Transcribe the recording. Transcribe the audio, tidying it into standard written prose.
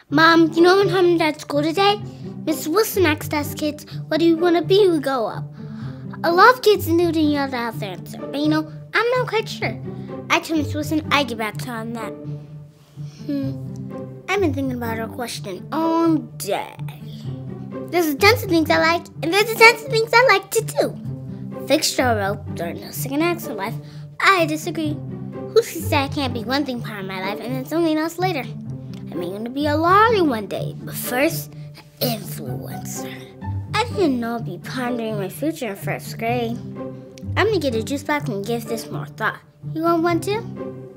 Mom, you know when I'm at school today? Miss Wilson asked us kids, what do you want to be when we grow up? A lot of kids knew the other have the answer, but I'm not quite sure. I told Miss Wilson I'd get back to her on that. I've been thinking about her question all day. There's a tons of things I like, and there's a tons of things I like to do. Fix your rope during the second acts of life. I disagree. Who says that can't be one thing part of my life and then something else later? I may want to be a lawyer one day, but first, an influencer. I didn't know I'd be pondering my future in first grade. I'm gonna get a juice box and give this more thought. You want one too?